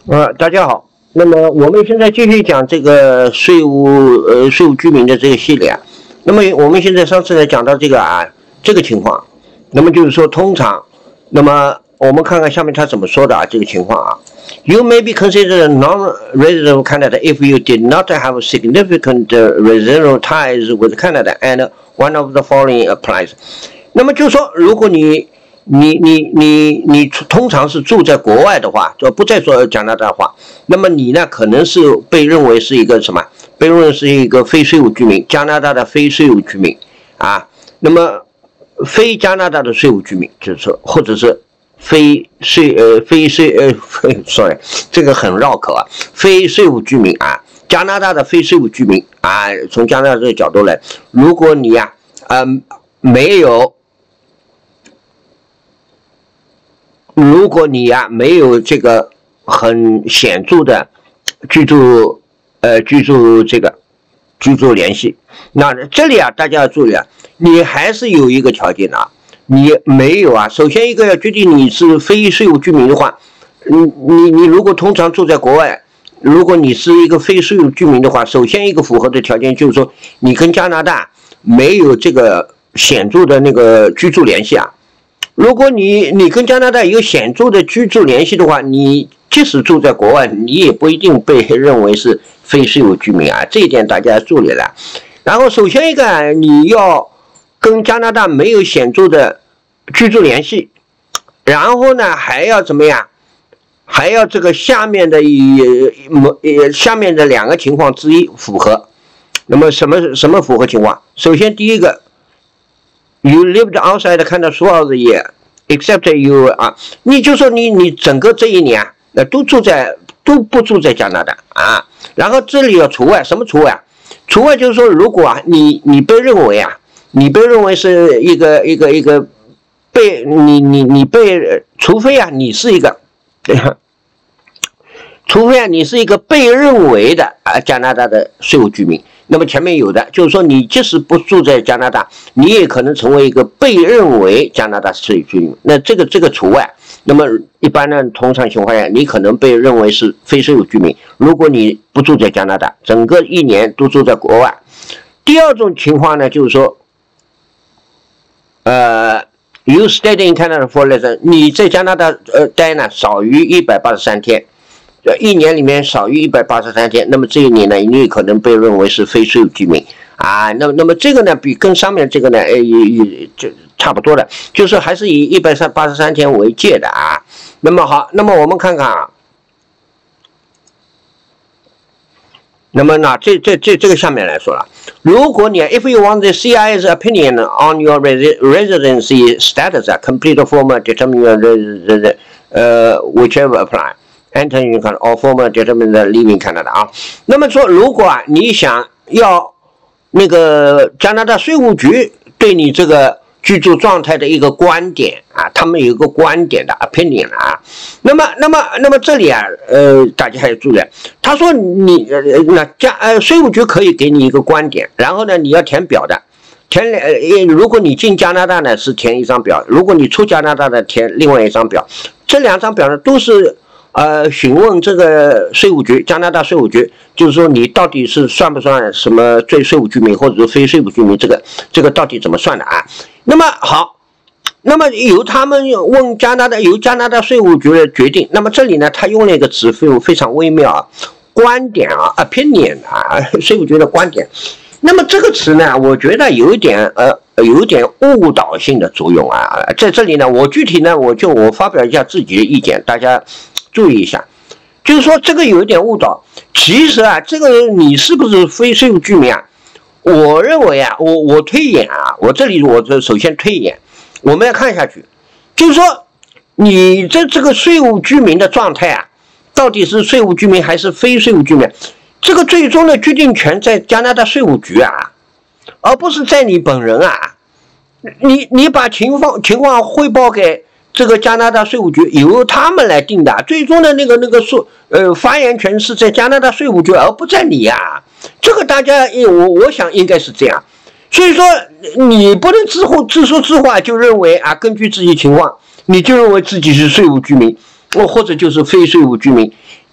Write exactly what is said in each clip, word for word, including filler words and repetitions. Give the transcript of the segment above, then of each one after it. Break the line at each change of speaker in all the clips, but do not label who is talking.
呃，大家好。那么我们现在继续讲这个税务呃税务居民的这个系列啊。那么我们现在上次呢讲到这个啊这个情况，那么就是说通常，那么我们看看下面他怎么说的啊这个情况啊。You may be considered a non-resident of Canada if you did not have significant residual ties with Canada, and one of the following applies. 那么就是说，如果你你你你你通常是住在国外的话，就不再说加拿大话，那么你呢可能是被认为是一个什么？被认为是一个非税务居民，加拿大的非税务居民啊。那么非加拿大的税务居民，就是说，或者是非税呃非税呃，sorry， 这个很绕口啊，非税务居民啊，加拿大的非税务居民啊，从加拿大这个角度来，如果你呀、啊，嗯、呃，没有。如果你呀、啊、没有这个很显著的居住呃居住这个居住联系，那这里啊大家要注意啊，你还是有一个条件的啊，你没有啊。首先一个要决定你是非税务居民的话，你你你如果通常住在国外，如果你是一个非税务居民的话，首先一个符合的条件就是说你跟加拿大没有这个显著的那个居住联系啊。如果你你跟加拿大有显著的居住联系的话，你即使住在国外，你也不一定被认为是非税务居民啊，这一点大家要注意了。然后首先一个，你要跟加拿大没有显著的居住联系，然后呢还要怎么样？还要这个下面的呃下面的两个情况之一符合。那么什么什么符合情况？首先第一个。You lived outside Canada throughout the year, except you 啊，你就说你你整个这一年啊，那都住在都不住在加拿大啊。然后这里要除外，什么除外啊？除外就是说，如果啊你你被认为啊，你被认为是一个一个一个被你你你被，除非啊你是一个，除非啊你是一个被认为的啊加拿大的税务居民。那么前面有的就是说，你即使不住在加拿大，你也可能成为一个被认为加拿大税务居民。那这个这个除外。那么一般呢，通常情况下，你可能被认为是非税务居民。如果你不住在加拿大，整个一年都住在国外。第二种情况呢，就是说，呃 ，you stayed in Canada for less than 你在加拿大呃待呢少于一百八十三天。一年里面少于一百八十三天，那么这一年呢，你可能被认为是非税务居民啊。那么，那么这个呢，比跟上面这个呢，呃，也就差不多的，就是还是以一百八十三天为界的啊。那么好，那么我们看看啊，那么呢，这这这这个下面来说了，如果你 if you want the C I A's opinion on your residency status, complete form determine your residence, 呃 whichever apply.Enter in Canada or former determine the living Canada 啊，那么说，如果啊你想要那个加拿大税务局对你这个居住状态的一个观点啊，他们有一个观点的 opinion 啊，那么那么那么这里啊，呃，大家还要注意，他说你呃那加呃税务局可以给你一个观点，然后呢你要填表的，填呃如果你进加拿大呢是填一张表，如果你出加拿大的填另外一张表，这两张表呢都是。呃，询问这个税务局，加拿大税务局，就是说你到底是算不算什么最税务居民，或者是非税务居民，这个这个到底怎么算的啊？那么好，那么由他们问加拿大，由加拿大税务局的决定。那么这里呢，他用了一个词非常微妙啊，观点啊 ，opinion 啊，税务局的观点。那么这个词呢，我觉得有一点呃，有一点误导性的作用啊。在这里呢，我具体呢，我就我发表一下自己的意见，大家。注意一下，就是说这个有一点误导。其实啊，这个你是不是非税务居民啊？我认为啊，我我推演啊，我这里我这首先推演，我们要看下去，就是说你这这个税务居民的状态啊，到底是税务居民还是非税务居民？这个最终的决定权在加拿大税务局啊，而不是在你本人啊。你你把情况情况汇报给。这个加拿大税务局由他们来定的，最终的那个那个说呃发言权是在加拿大税务局，而不在你呀、啊。这个大家我我想应该是这样。所以说你不能自后自说自话就认为啊，根据自己情况，你就认为自己是税务居民，或者就是非税务居民。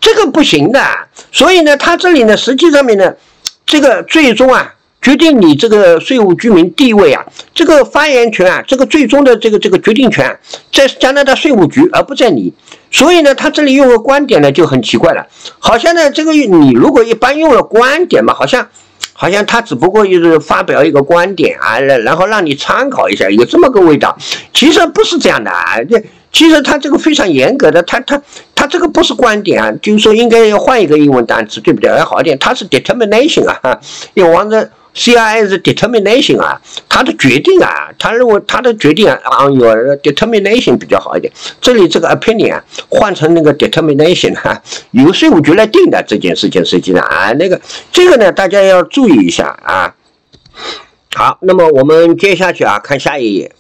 这个不行的。所以呢，他这里呢，实际上面呢，这个最终啊，决定你这个税务居民地位啊，这个发言权啊，这个最终的这个这个决定权，在加拿大税务局，而不在你。所以呢，他这里用个观点呢就很奇怪了，好像呢，这个你如果一般用了观点嘛，好像。好像他只不过就是发表一个观点啊，然后让你参考一下，有这么个味道。其实不是这样的啊，这其实他这个非常严格的，他他他这个不是观点啊，就是说应该要换一个英文单词，对不对？要好一点，他是 determination 啊，要往着 C I S determination 啊，他的决定啊，他认为他的决定啊 on your determination 比较好一点。这里这个 opinion 啊，换成那个 determination 啊，由税务局来定的这件事情，实际上啊，那个这个呢，大家要注意一下啊。好，那么我们接下去啊，看下一页。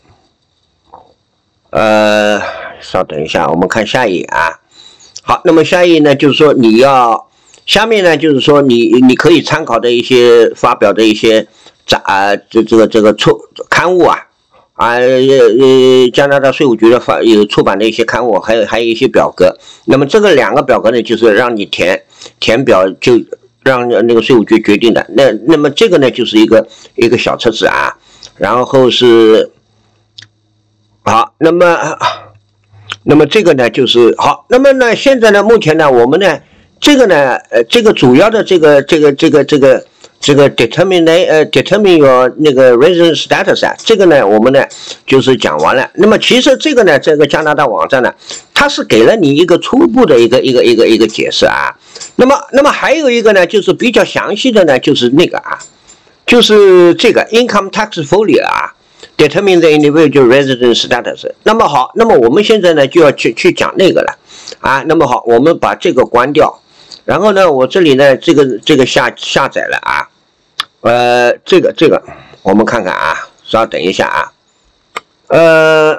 呃，稍等一下，我们看下一页啊。好，那么下一页呢，就是说你要。下面呢，就是说你你可以参考的一些发表的一些杂啊，这这个这个出刊物啊啊呃加拿大税务局的发有出版的一些刊物，还有还有一些表格。那么这个两个表格呢，就是让你填填表，就让那个税务局决定的。那那么这个呢，就是一个一个小册子啊，然后是好，那么那么这个呢就是好，那么呢现在呢，目前呢我们呢。这个呢，呃，这个主要的这个这个这个这个这个 determine 呃 determine your 那个 resident status 啊，这个呢，我们呢就是讲完了。那么其实这个呢，这个加拿大网站呢，它是给了你一个初步的一个一个一个一个解释啊。那么那么还有一个呢，就是比较详细的呢，就是那个啊，就是这个 income tax folio 啊 ，determine the individual resident status。那么好，那么我们现在呢就要去去讲那个了啊。那么好，我们把这个关掉。然后呢，我这里呢，这个这个下下载了啊，呃，这个这个我们看看啊，稍等一下啊，呃，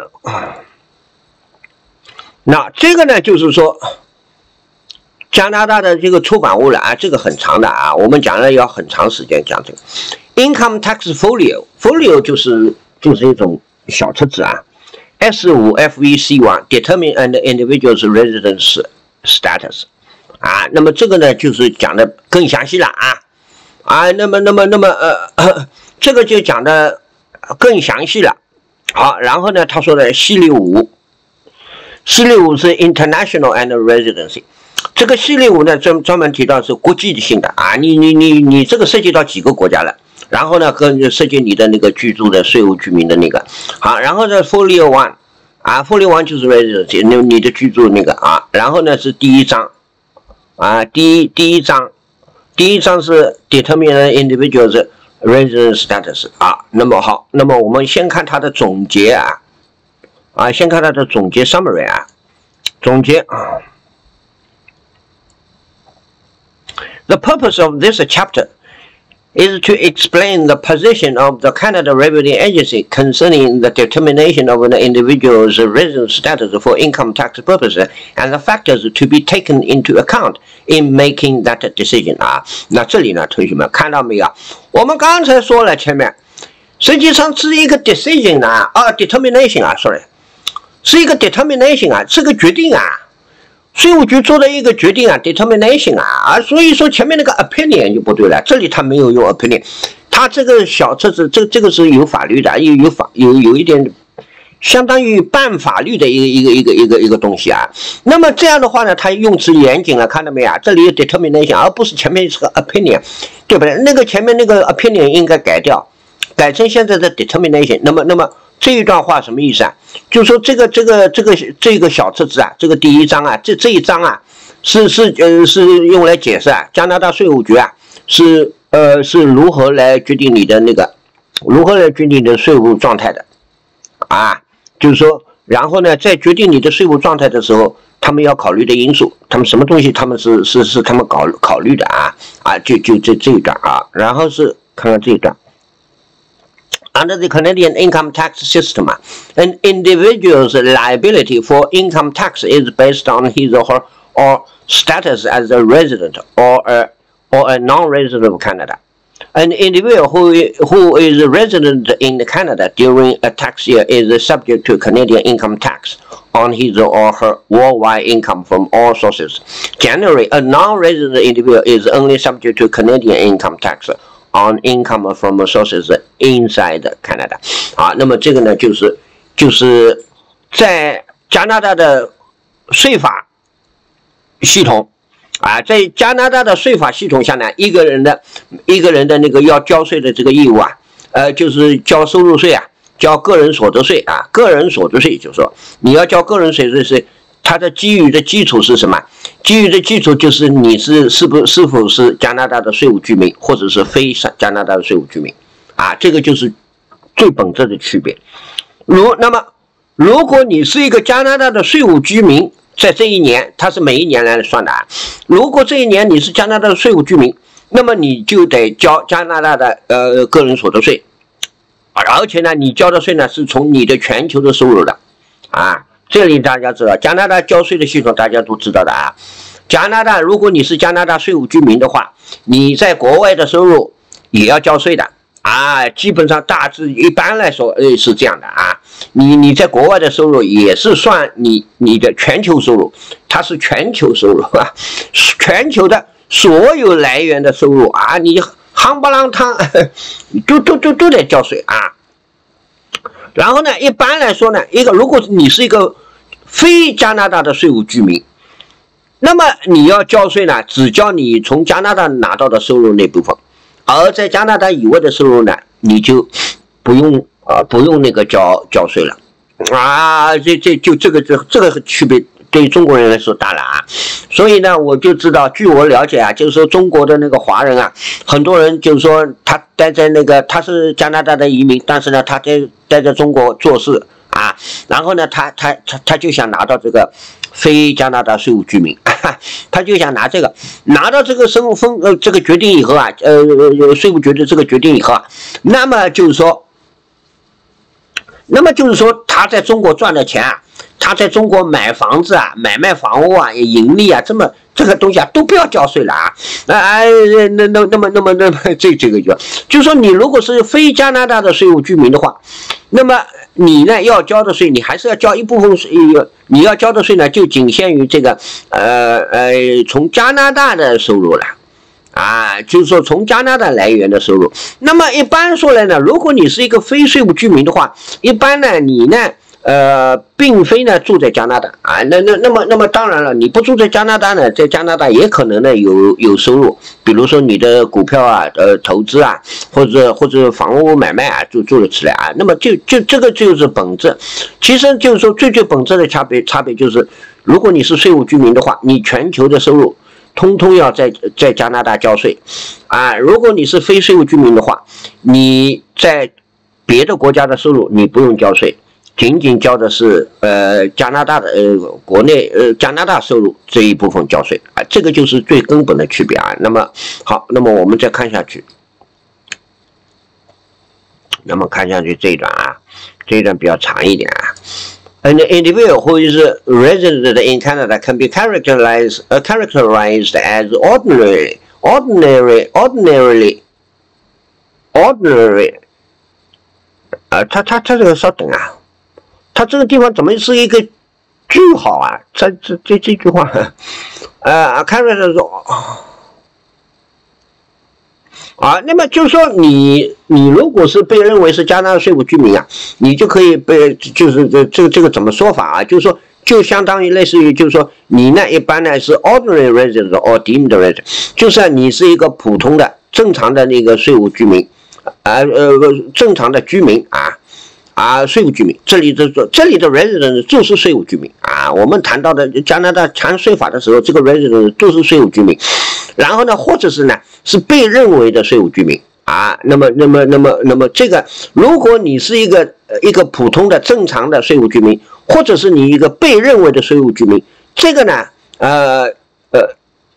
那这个呢，就是说加拿大的这个出版物了啊，这个很长的啊，我们讲了要很长时间讲这个 income tax folio， folio 就是就是一种小册子啊 ，S 五 F V C 一 determine an individual's residence status。啊，那么这个呢，就是讲的更详细了啊，啊，那么，那么，那么，呃，这个就讲的更详细了。好，然后呢，他说的系列五，系列五是 international and residency， 这个系列五呢，专专门提到是国际性的啊，你你你你这个涉及到几个国家了，然后呢，跟涉及你的那个居住的税务居民的那个，好，然后呢 folio one， 啊 folio one 就是 residency， 那你的居住那个啊，然后呢是第一章。啊，第一第一章，第一章是 determine individuals resident status 啊。那么好，那么我们先看它的总结啊，啊，先看它的总结 summary 啊，总结啊。The purpose of this chapter is to explain the position of the Canada Revenue Agency concerning the determination of an individual's residence status for income tax purposes and the factors to be taken into account in making that decision 啊。那这里呢，同学们看到没有？我们刚才说了前面，实际上是一个 decision 啊，啊 determination 啊 ，sorry， 是一个 determination 啊，是个决定啊。税务局做的一个决定啊 ，determination 啊，啊，所以说前面那个 opinion 就不对了，这里他没有用 opinion， 他这个小册子，这这个是有法律的，有有法有有一点相当于半法律的一个一个一个一个一个东西啊。那么这样的话呢，他用词严谨了，看到没有？这里有 determination， 而不是前面是个 opinion， 对不对？那个前面那个 opinion 应该改掉，改成现在的 determination。那么，那么。这一段话什么意思啊？就是说这个这个这个这个小册子啊，这个第一章啊，这这一章啊，是是呃是用来解释啊，加拿大税务局啊是呃是如何来决定你的那个如何来决定你的税务状态的啊，就是说，然后呢，在决定你的税务状态的时候，他们要考虑的因素，他们什么东西他们是是是他们考考虑的啊啊，就就这这一段啊，然后是看看这一段。Under the Canadian income tax system, an individual's liability for income tax is based on his or her or status as a resident or a or a non-resident of Canada. An individual who, who is resident in Canada during a tax year is subject to Canadian income tax on his or her worldwide income from all sources. Generally, a non-resident individual is only subject to Canadian income tax on income from sources inside Canada. 啊，那么这个呢，就是就是在加拿大的税法系统。啊，在加拿大的税法系统下呢，一个人的一个人的那个要交税的这个义务啊，呃，就是交收入税啊，交个人所得税啊，个人所得税，就是说你要交个人所得税，它的基于的基础是什么？基于的基础就是你是是不是否是加拿大的税务居民，或者是非加拿大的税务居民啊，这个就是最本质的区别。如那么，如果你是一个加拿大的税务居民，在这一年，它是每一年来算的啊。如果这一年你是加拿大的税务居民，那么你就得交加拿大的呃个人所得税，而且呢，你交的税呢是从你的全球的收入的啊。这里大家知道，加拿大交税的系统大家都知道的啊。加拿大，如果你是加拿大税务居民的话，你在国外的收入也要交税的。啊，基本上大致一般来说，呃，是这样的啊。你你在国外的收入也是算你你的全球收入，它是全球收入啊，全球的所有来源的收入啊，你夯不啷当，都都都都得交税啊。然后呢，一般来说呢，一个如果你是一个非加拿大的税务居民，那么你要交税呢，只交你从加拿大拿到的收入那部分。而在加拿大以外的收入呢，你就不用啊、呃、不用那个交交税了啊，这这就这个这这个区别对中国人来说大了啊，所以呢，我就知道，据我了解啊，就是说中国的那个华人啊，很多人就是说他待在那个他是加拿大的移民，但是呢他在待在中国做事啊，然后呢他他他他就想拿到这个非加拿大税务居民。他就想拿这个，拿到这个身份呃这个决定以后啊，呃呃税务决定这个决定以后啊，那么就是说，那么就是说他在中国赚的钱啊，他在中国买房子啊、买卖房屋啊、盈利啊，这么这个东西啊都不要交税了啊，哎那那那么那么那么这这个就就是说你如果是非加拿大的税务居民的话，那么你呢要交的税，你还是要交一部分税，你要交的税呢就仅限于这个呃呃从加拿大的收入了，啊，就是说从加拿大来源的收入。那么一般说来呢，如果你是一个非税务居民的话，一般呢你呢呃并非呢住在加拿大啊，那那那么那么当然了，你不住在加拿大呢，在加拿大也可能呢有有收入，比如说你的股票啊、呃投资啊，或者或者房屋买卖啊，就做了起来啊。那么就就这个就是本质，其实就是说最最本质的差别差别就是，如果你是税务居民的话，你全球的收入通通要在在加拿大交税啊。如果你是非税务居民的话，你在别的国家的收入你不用交税。仅仅交的是呃加拿大的呃国内呃加拿大收入这一部分交税啊，这个就是最根本的区别啊。那么好，那么我们再看下去，那么看下去这一段啊，这一段比较长一点啊。An individual who is resident in Canada can be characterized uh, characterized as ordinary, ordinary, ordinarily, ordinary. 啊，他他他这个稍等啊。他这个地方怎么是一个句号啊？这这这这句话，呃，开始说啊，那么就是说你你如果是被认为是加拿大税务居民啊，你就可以被就是这这个这个怎么说法啊？就是说就相当于类似于就是说你呢一般呢是 ordinary resident or deemed resident， 就是你是一个普通的正常的那个税务居民，啊呃正常的居民啊。啊，税务居民，这里的这里的 resident 就是税务居民啊。我们谈到的加拿大谈税法的时候，这个 resident 都是税务居民。然后呢，或者是呢是被认为的税务居民啊。那么，那么，那么，那么这个，如果你是一个一个普通的正常的税务居民，或者是你一个被认为的税务居民，这个呢，呃呃。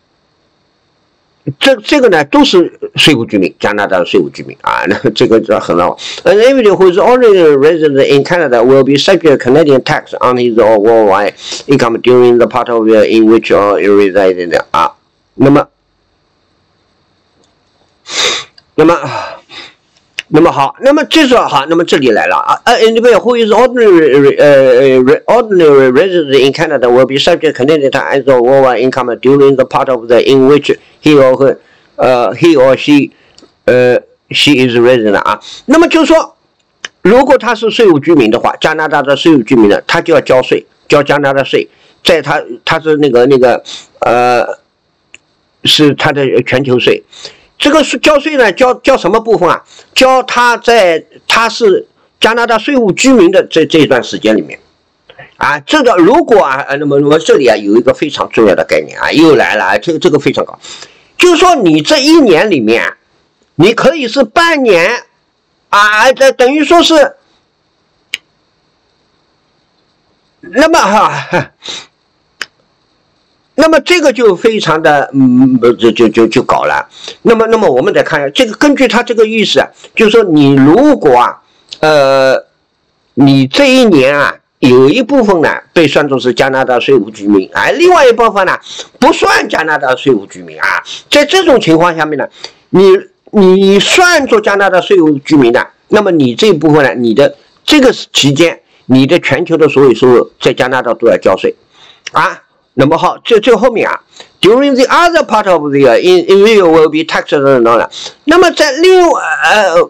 这这个呢都是税务居民，加拿大的税务居民啊，那这个很好。An individual who is already resident in Canada will be subject to Canadian tax on his or worldwide income during the part of year in which he resided 啊。那么那么。那么好，那么这说好，那么这里来了啊。Uh, individual who is ordinary, uh, ordinary resident in Canada will be subject to Canadian tax or worldwide income during the part of the in which he or her, uh, he or she, uh, she is resident 啊。那么就是说，如果他是税务居民的话，加拿大的税务居民呢，他就要交税，交加拿大税，在他他是那个那个呃，是他的全球税。这个交税呢，交交什么部分啊？交他在他是加拿大税务居民的这这一段时间里面，啊，这个如果啊，那么那么这里啊有一个非常重要的概念啊，又来了啊，这个这个非常高，就是说你这一年里面，你可以是半年，啊，这等于说是，那么哈。那么这个就非常的，嗯，就就就就搞了。那么，那么我们再看一下，这个根据他这个意思啊，就是说你如果啊，呃，你这一年啊，有一部分呢被算作是加拿大税务居民，哎，另外一部分呢不算加拿大税务居民啊。在这种情况下面呢，你你算作加拿大税务居民的，那么你这一部分呢，你的这个期间，你的全球的所有收入在加拿大都要交税，啊。那么好，这最后面啊 ，during the other part of the year, individual will be taxed on that。那么在另外呃，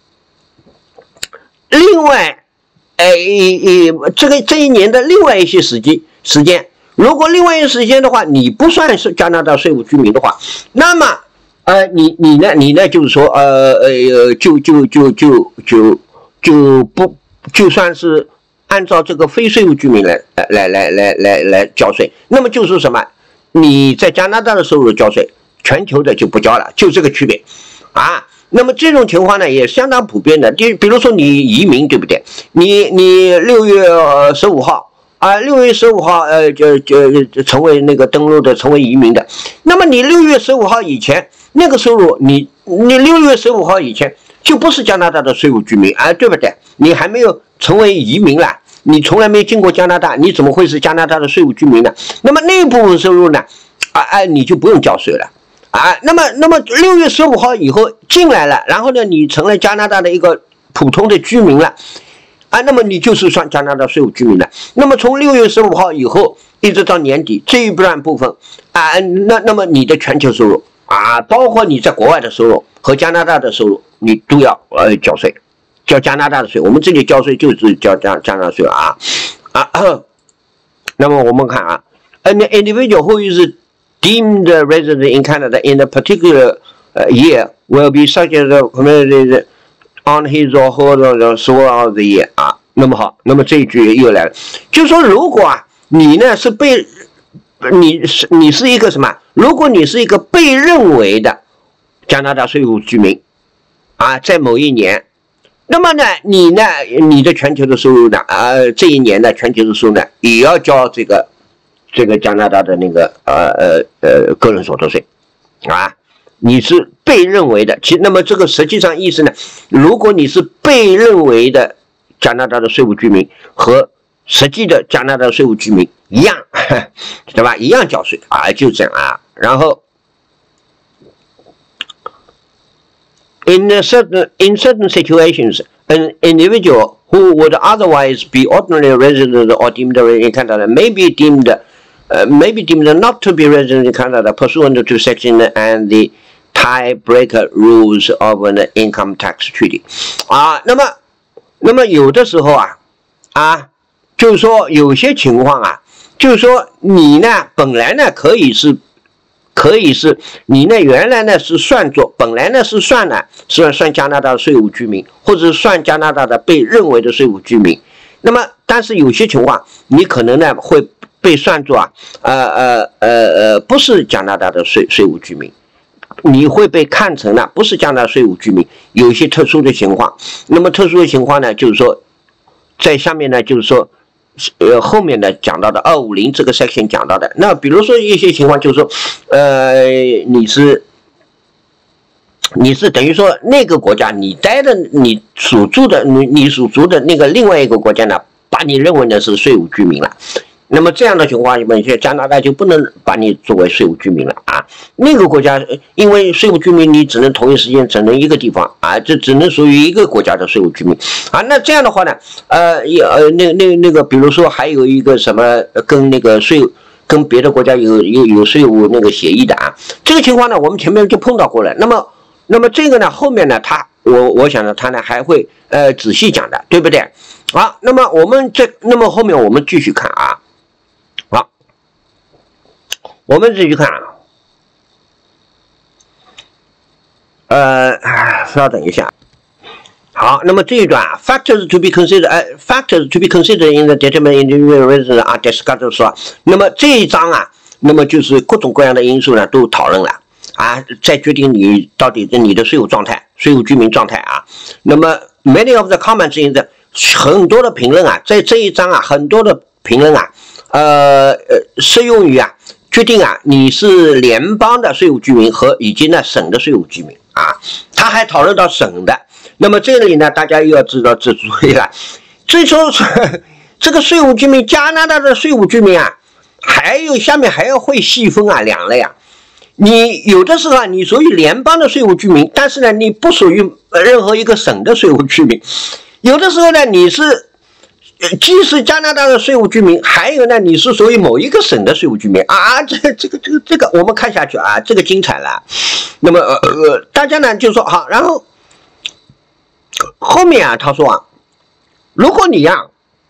另外，呃，呃，这个这一年的另外一些时间时间，如果另外一些时间的话，你不算是加拿大税务居民的话，那么呃，你你呢，你呢，就是说呃呃，就就就就就就不就算是。按照这个非税务居民来来来来来来交税，那么就是什么？你在加拿大的收入交税，全球的就不交了，就这个区别啊。那么这种情况呢，也相当普遍的。就比如说你移民，对不对？你你六月十五号啊，六月十五号呃就就成为那个登陆的，成为移民的。那么你六月十五号以前那个收入，你你六月十五号以前就不是加拿大的税务居民啊，对不对？你还没有成为移民啦。你从来没进过加拿大，你怎么会是加拿大的税务居民呢？那么那部分收入呢？啊哎，你就不用交税了啊。那么那么六月十五号以后进来了，然后呢，你成了加拿大的一个普通的居民了啊。那么你就是算加拿大税务居民了。那么从六月十五号以后一直到年底这一段部分啊，那那么你的全球收入啊，包括你在国外的收入和加拿大的收入，你都要呃交税。交加拿大的税，我们这里交税就是交加加拿大税啊啊。那么我们看啊 ，an individual who is deemed resident in Canada in a particular year will be subject to community on his or her throughout the year 啊。那么好，那么这一句又来了，就是说如果啊，你呢是被你是你是一个什么？如果你是一个被认为的加拿大税务居民啊，在某一年。那么呢，你呢，你的全球的收入呢，呃，这一年的全球的收入呢，也要交这个，这个加拿大的那个呃呃呃个人所得税，啊，你是被认为的，其那么这个实际上意思呢，如果你是被认为的加拿大的税务居民和实际的加拿大税务居民一样，对吧？一样交税啊，就这样啊，然后。In certain in certain situations, an individual who would otherwise be ordinary resident or deemed in Canada may be deemed uh, may be deemed not to be resident in Canada pursuant to section and the tiebreaker rules of an income tax treaty. 啊，那么那么有的时候啊啊，就是说有些情况啊，就是说你呢本来呢可以是。可以是你呢，原来呢是算作，本来呢是算呢，是算加拿大的税务居民，或者是算加拿大的被认为的税务居民。那么，但是有些情况，你可能呢会被算作啊，呃呃呃呃，不是加拿大的税税务居民，你会被看成呢不是加拿大税务居民。有一些特殊的情况，那么特殊的情况呢，就是说，在下面呢就是说。呃，后面呢讲到的二五零这个 section 讲到的，那比如说一些情况就是说，呃，你是你是等于说那个国家你待的你所住的你你所住的那个另外一个国家呢，把你认为呢是税务居民了，那么这样的情况，本些加拿大就不能把你作为税务居民了啊。 那个国家因为税务居民你只能同一时间只能一个地方啊，这只能属于一个国家的税务居民啊。那这样的话呢，呃，也呃那那那个，比如说还有一个什么跟那个税跟别的国家有有有税务那个协议的啊，这个情况呢，我们前面就碰到过了。那么那么这个呢，后面呢，他我我想呢，他呢还会呃仔细讲的，对不对？好，那么我们这那么后面我们继续看啊，好，我们继续看啊。呃，稍等一下。好，那么这一段 factors to be considered， 呃 ，factors to be considered in the determining individual residence are discussed 说，那么这一章啊，那么就是各种各样的因素呢都讨论了啊，再决定你到底你的税务状态、税务居民状态啊。那么 many of the comments in the 很多的评论啊，在这一章啊，很多的评论啊，呃呃，适用于啊。决定啊，你是联邦的税务居民和以及呢省的税务居民啊，他还讨论到省的。那么这里呢，大家又要知道这注意了，最初这个税务居民，加拿大的税务居民啊，还有下面还要会细分啊两类啊。你有的时候啊，你属于联邦的税务居民，但是呢，你不属于任何一个省的税务居民。有的时候呢，你是。既是加拿大的税务居民，还有呢，你是属于某一个省的税务居民啊，这这个这个这个，我们看下去啊，这个精彩了。那么呃呃，大家呢就说好，然后后面啊，他说啊，如果你呀、啊、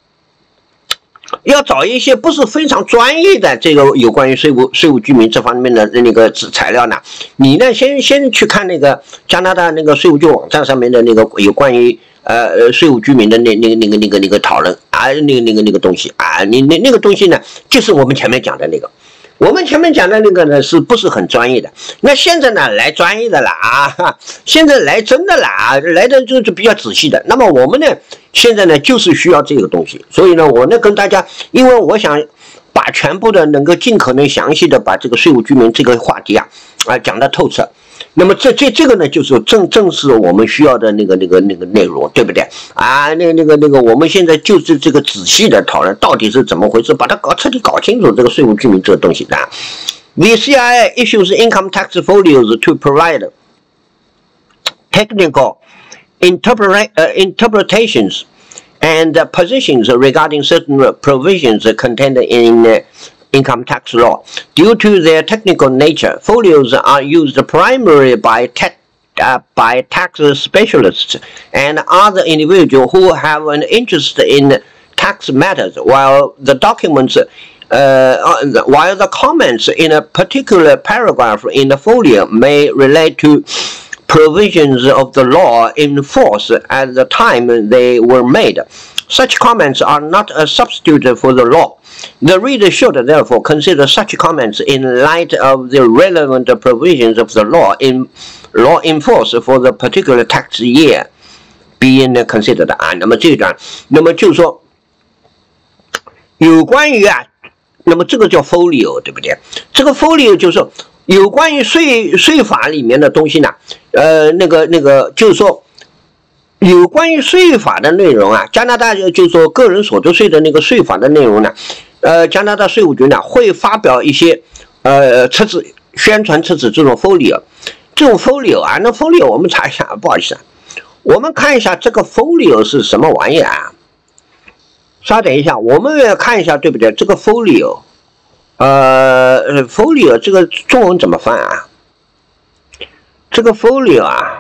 要找一些不是非常专业的这个有关于税务税务居民这方面的那个材料呢，你呢先先去看那个加拿大那个税务局网站上面的那个有关于。呃，税务居民的那那个那个那个那个讨论啊，那个那个那个东西啊，你那那个东西呢，就是我们前面讲的那个，我们前面讲的那个呢，是不是很专业的？那现在呢，来专业的了啊，现在来真的了啊，来的就是比较仔细的。那么我们呢，现在呢，就是需要这个东西，所以呢，我呢跟大家，因为我想把全部的能够尽可能详细的把这个税务居民这个话题啊啊讲得透彻。那么这这这个呢，就是正正是我们需要的那个那个那个内容，对不对啊？那个那个那个，我们现在就是这个仔细的讨论到底是怎么回事，把它搞彻底搞清楚这个税务居民这个东西啊。The C I A issues income tax folios to provide technical interpret uh, interpretations and uh, positions regarding certain provisions contained in. Uh, income tax law. Due to their technical nature, folios are used primarily by, te uh, by tax specialists and other individuals who have an interest in tax matters, while the documents uh, while the comments in a particular paragraph in the folio may relate to provisions of the law in force at the time they were made. Such comments are not a substitute for the law. The reader should therefore consider such comments in light of the relevant provisions of the law in law in force for the particular tax year being considered 啊。那么这一段，那么就是说，有关于啊，那么这个叫 folio， 对不对？这个 folio 就是说，有关于税税法里面的东西呢，呃，那个那个就是说。有关于税法的内容啊，加拿大就是说个人所得税的那个税法的内容呢，呃，加拿大税务局呢会发表一些呃册子、宣传册子这种 folio， 这种 folio 啊，那 folio 我们查一下，不好意思啊，我们看一下这个 folio 是什么玩意啊？稍等一下，我们要看一下对不对？这个 folio， 呃 ，folio 这个中文怎么翻啊？这个 folio 啊。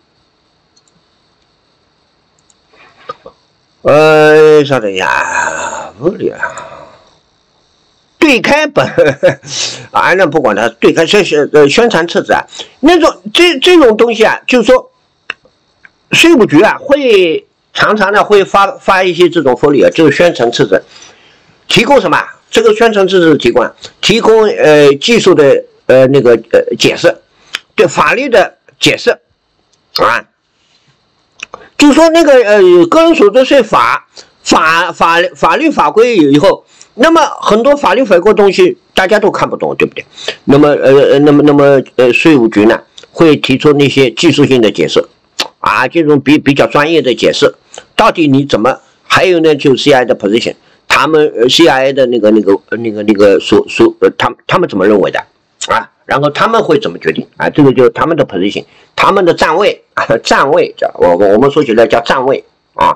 呃，稍等一下，不了，对开本啊，那不管它，对开宣宣呃宣传册子啊，那种这这种东西啊，就是说，税务局啊会常常呢会发发一些这种 folio， 就是宣传册子，提供什么？这个宣传册子提供提供呃技术的呃那个呃解释，对法律的解释啊。就说那个呃个人所得税法法法法律法规以后，那么很多法律法规东西大家都看不懂，对不对？那么呃那么那么呃税务局呢会提出那些技术性的解释啊，这种比比较专业的解释，到底你怎么？还有呢，就 C I A 的 position， 他们 C I A 的那个那个那个那个所所呃他他们怎么认为的啊？ 然后他们会怎么决定啊？这个就是他们的 position， 他们的站位啊，站位叫我我们说起来叫站位啊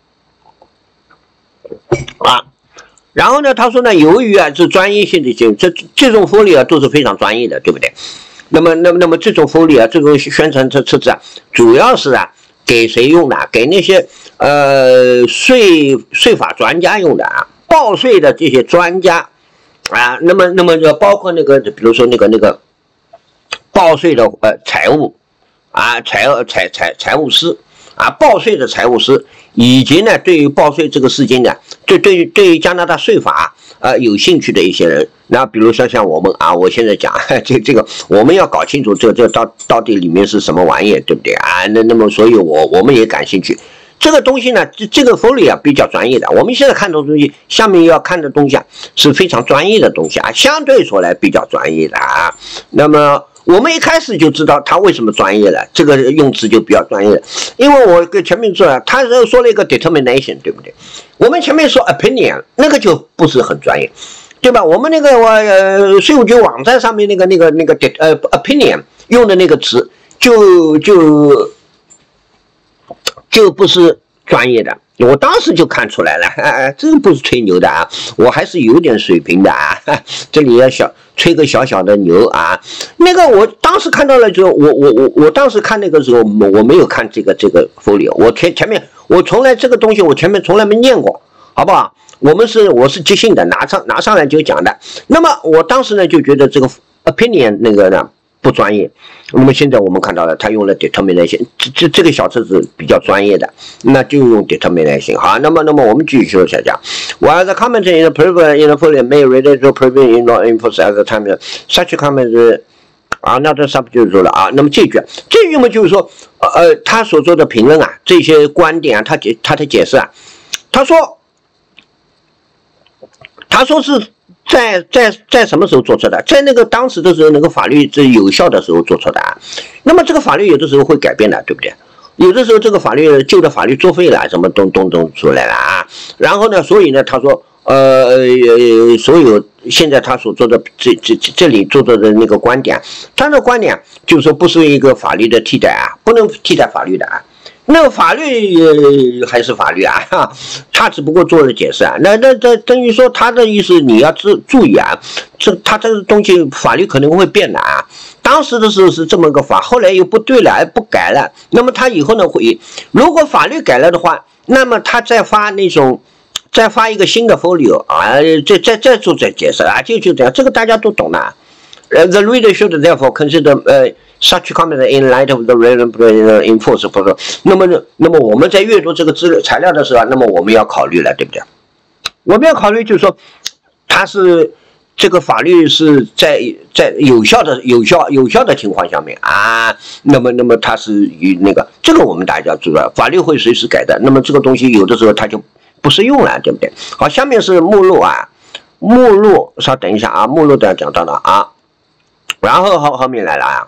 啊。然后呢，他说呢，由于啊是专业性的这这这种 folio 啊都是非常专业的，对不对？那么那么那么这种 folio 啊，这种宣传册册子啊，主要是啊给谁用的？给那些呃税税法专家用的啊，报税的这些专家。啊，那么，那么就包括那个，比如说那个那个报税的呃财务啊，财财财财务师啊，报税的财务师，以及呢，对于报税这个事情呢，对对于对于加拿大税法呃有兴趣的一些人，那比如说像我们啊，我现在讲这这个，我们要搞清楚这这到到底里面是什么玩意，对不对啊？那那么，所以我我们也感兴趣。这个东西呢，这这个 folio 啊比较专业的。我们现在看的东西，下面要看的东西啊是非常专业的东西啊，相对说来比较专业的啊。那么我们一开始就知道它为什么专业了，这个用词就比较专业了。因为我跟前面说了，他说了一个 determination， 对不对？我们前面说 opinion， 那个就不是很专业，对吧？我们那个我呃税务局网站上面那个那个那个呃 opinion 用的那个词，就就。就不是专业的，我当时就看出来了，啊、这个不是吹牛的啊，我还是有点水平的啊，这里要小吹个小小的牛啊。那个我当时看到了之后，我我我我当时看那个时候，我没有看这个这个 folio， 我前前面我从来这个东西我前面从来没念过，好不好？我们是我是即兴的，拿上拿上来就讲的。那么我当时呢就觉得这个 opinion 那个呢。不专业，那么现在我们看到了，他用了 determination， 这这这个小册子比较专业的，那就用 determination。好，那么那么我们继续说下讲。While the comment in the previous in the folio may relate to previous in law enforcement at the time, such comments are not subject to 了啊。那么这句这句嘛就是说，呃他所做的评论啊，这些观点啊，他解他的解释啊，他说他说是。在在在什么时候做出的？在那个当时的时候，那个法律是有效的时候做出的啊。那么这个法律有的时候会改变的，对不对？有的时候这个法律旧的法律作废了，什么东东东出来了啊。然后呢，所以呢，他说，呃，所有现在他所做的这这这里做的那个观点，他的观点就是说不是一个法律的替代啊，不能替代法律的啊。那个法律、呃、还是法律啊，哈，他只不过做了解释啊。那那这等于说他的意思你要注注意啊，这他这个东西法律可能会变的啊。当时的时候是这么个法，后来又不对了，不改了。那么他以后呢会，如果法律改了的话，那么他再发那种，再发一个新的 folio 啊，再再再做再解释啊，就就这样，这个大家都懂的。呃 ，the reader should therefore consider 呃。Such comment in light of the relevant enforced。那么，那么我们在阅读这个资料材料的时候，那么我们要考虑了，对不对？我们要考虑就是说，它是这个法律是在在有效的、有效、有效的情况下面啊。那么，那么它是与那个这个我们大家知道，法律会随时改的。那么这个东西有的时候它就不适用了，对不对？好，下面是目录啊，目录稍等一下啊，目录都要讲到了啊。然后后后面来了啊。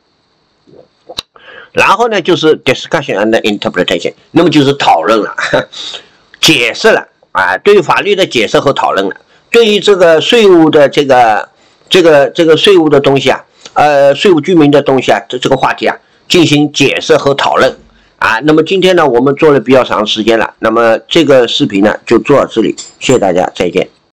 然后呢，就是 discussion and interpretation， 那么就是讨论了，解释了啊，对于法律的解释和讨论了，对于这个税务的这个这个这个税务的东西啊，呃，税务居民的东西啊，这这个话题啊，进行解释和讨论啊。那么今天呢，我们做了比较长时间了，那么这个视频呢就做到这里，谢谢大家，再见。